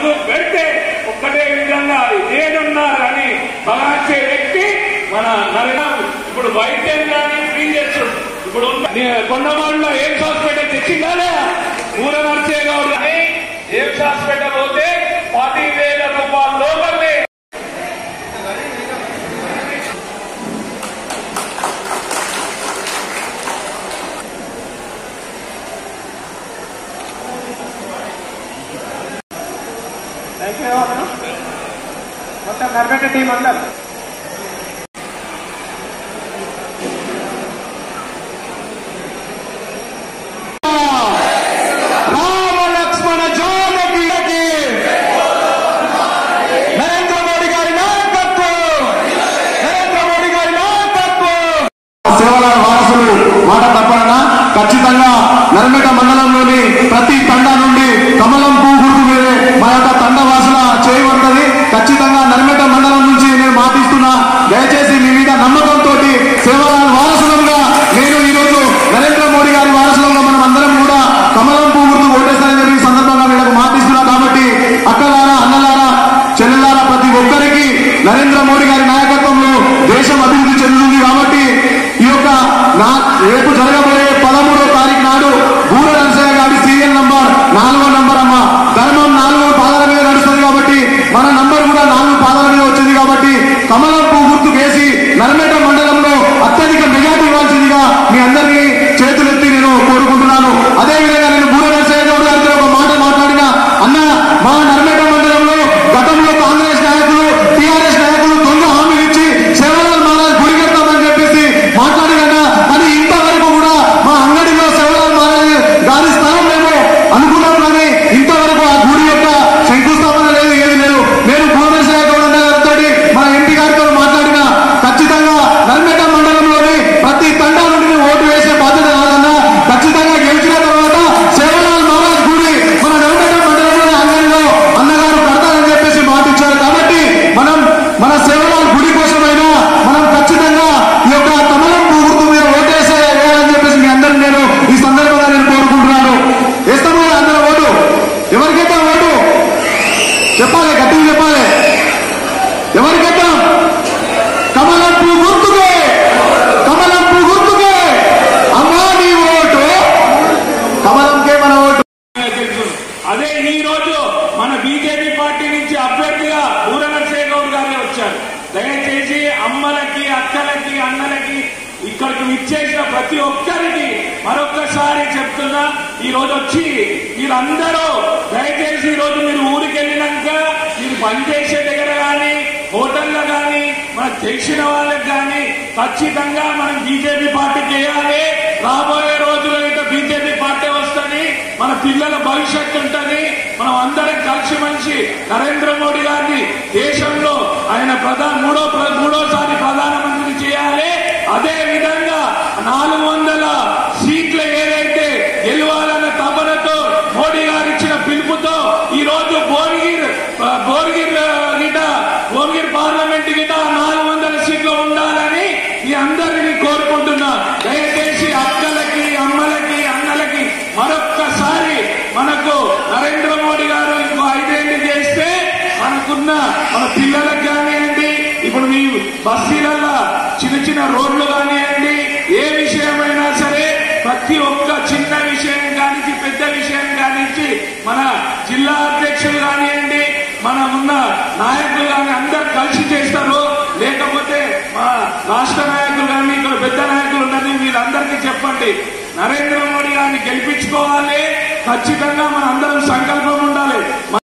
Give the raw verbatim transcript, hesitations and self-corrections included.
ముందు పెడితే ఒక్కటే విధంగా ఏడున్నారు కానీ బలాచే వ్యక్తి మన నరేంద్ర. ఇప్పుడు వైద్యం కానీ ఫ్రీ చేస్తుంది. ఇప్పుడు కొండమాడులో ఎయిమ్స్ హాస్పిటల్ తెచ్చిందా? ఊర నర్సే గౌడ్ అని ఎయిమ్స్ హాస్పిటల్ పోతే పదివేల రూపాయల లోపలే. మొత్తం నర్మేట టీం అందరు రామ లక్ష్మణ జానకి నరేంద్ర మోడీ గారి నాయకత్వం, నరేంద్ర మోడీ గారి నాయకత్వం. సేవల వారసులు మాట తప్పన ఖచ్చితంగా నర్మేట మండలంలోని ప్రతి తండా నుండి కమలం పువ్వు గుర్తు వేరే మా యొక్క తండ వాసుల చేయబడుతుంది. ఖచ్చితంగా నర్మేట మండలం నుంచి నేను మాటిస్తున్నా. దయచేసి మీ మీద నమ్మకంతో సేవల వారసులంగా నేను ఈరోజు నరేంద్ర మోడీ గారి వారసులంగా మనం అందరం కూడా కమలం పువ్వు గుర్తు ఓటేస్తారని చెప్పి ఈ సందర్భంగా వీళ్ళకు మాటిస్తున్నా. కాబట్టి అక్కలారా, అన్నలారా, చెల్లెలారా ప్రతి ఒక్కరికి నరేంద్ర మోడీ గారి నాయకత్వంలో దేశం అభివృద్ధి చెందుతుంది. కాబట్టి ఈ యొక్క రేపు జరగబోయే పదమూడో తారీఖు నాడు గూడ నరసయ్య గారి సీరియల్ నంబర్ నాలుగో నంబర్ అమ్మ ధర్మం నాలుగో పాదాల మీద నడుస్తుంది. కాబట్టి మన నంబర్ కూడా నాలుగు పాదాల మీద వచ్చింది. కాబట్టి కమలం పువ్వు గుర్తు వేసి నర్మేట మండలంలో అత్యధిక మెజార్టీ ఇవ్వాల్సిందిగా మీ అందరినీ చేతులెత్తి నేను కోరుకుంటున్నాను. అదేవిధంగా నేను గూడ నరసయ్య గౌడ్ గారితో ఒక మాట మాట్లాడిన అన్న, మా నర్మేట మండలంలో గతంలో కాంగ్రెస్ నాయకులు, టీఆర్ఎస్ నాయకులు దొంగ హామీలు ఇచ్చి సేవలాల్ మహారాజ్ గుడి కడతామని చెప్పేసి మాట్లాడినా అది ఇంతవరకు కూడా మా అంగడిలో సేవలాల్ మహారాజ్ గారి స్థలం మేము అనుకున్నాం. కానీ ఇంతవరకు ఆ గుడి యొక్క శంకుస్థాపన లేదు, ఏది లేదు. నేను భువనేశ్వర గౌడ్ గారితో మన ఎంపీ గారితో మాట్లాడినా ఖచ్చితంగా నర్మేట మండలంలోని ప్రతి తండా నుండి ఓటు వేసే బాధ్యత కాదన్నా. ఖచ్చితంగా గెలిచిన తర్వాత సేవలాల్ మహారాజ్ గుడి మన నర్మేట మండలంలోని అంగడిలో అన్నగారు కడతారని చెప్పేసి మాటిచ్చారు. కాబట్టి మనం మన సేవలాల్ గుడి కోసమైనా మనం ఖచ్చితంగా ఈ యొక్క కమలం పువ్వు గుర్తు మీద ఓటేసే వేయాలని చెప్పేసి మీ అందరూ నేను ఈ సందర్భంగా నేను కోరుకుంటున్నాను. వేస్తాము అందరూ ఓటు. ఎవరికైతే ఓటు చెప్పాలి, గట్టిగా చెప్పాలి. ఎవరికైతే కమలం పువ్వు గుర్తుకే, కమలం పువ్వు గుర్తుకే అమ్మా నీ ఓటు, కమలంకే మన ఓటు. అదే ఈ రోజు మన బీజేపీ పార్టీ నుంచి అభ్యర్థిగా ఊర నరసయ్య గౌడ్ గారే వచ్చారు. దయచేసి అమ్మలకి, అక్కలకి, అన్నలకి, ఇక్కడికి విచ్చేసిన ప్రతి ఒక్కరికి మరొక్కసారి చెప్తున్నా, ఈ రోజు వచ్చి మీరందరూ దయచేసి ఈ రోజు మీరు ఊరికి వెళ్ళినాక మీరు పనిచేసే దగ్గర కానీ హోటల్లో కానీ మనకు తెలిసిన వాళ్ళకి కానీ ఖచ్చితంగా మనం బీజేపీ పార్టీకి వేయాలి. రాబోయే రోజుల్లో ఇంకా బీజేపీ పార్టీ వస్తుంది, మన పిల్లల భవిష్యత్తు ఉంటుంది. మనం అందరం కలిసి మనిషి నరేంద్ర మోడీ గారిని దేశంలో ఆయన ప్రధాన మూడో మూడోసారి ప్రధానమంత్రి చేయాలి. అదే విధంగా నాలుగు వందల సీట్లు ఏదైతే గెలవాలన్న తపనతో మోడీ గారు ఇచ్చిన పిలుపుతో ఈ రోజు భువనగిరి భువనగిరి గిట భువనగిరి పార్లమెంట్ గిట నాలుగు వందల సీట్లు ఉండాలని మీ అందరినీ కోరుకుంటున్నా. దయచేసి అక్కలకి, అమ్మలకి, అన్నలకి మరొక్కసారి మనకు నరేంద్ర మోడీ గారు ఇంకో ఐదేళ్లు చేస్తే మనకున్న మన పిల్లలకు కానివ్వండి, ఇప్పుడు మీ బస్తీలలో చిన్న చిన్న రోడ్లు కానివ్వండి, ఏ విషయమైనా సరే ప్రతి ఒక్క చిన్న విషయం కానించి పెద్ద విషయం కానించి మన జిల్లా అధ్యక్షులు కానివ్వండి, మన ఉన్న నాయకులు కానీ అందరు కలిసి చేస్తారు. లేకపోతే మా రాష్ట్ర నాయకులు కానీ ఇక్కడ పెద్ద నాయకులు ఉన్నది వీళ్ళందరికీ చెప్పండి, నరేంద్ర మోడీ గారిని గెలిపించుకోవాలి. ఖచ్చితంగా మన అందరం సంకల్పం ఉండాలి.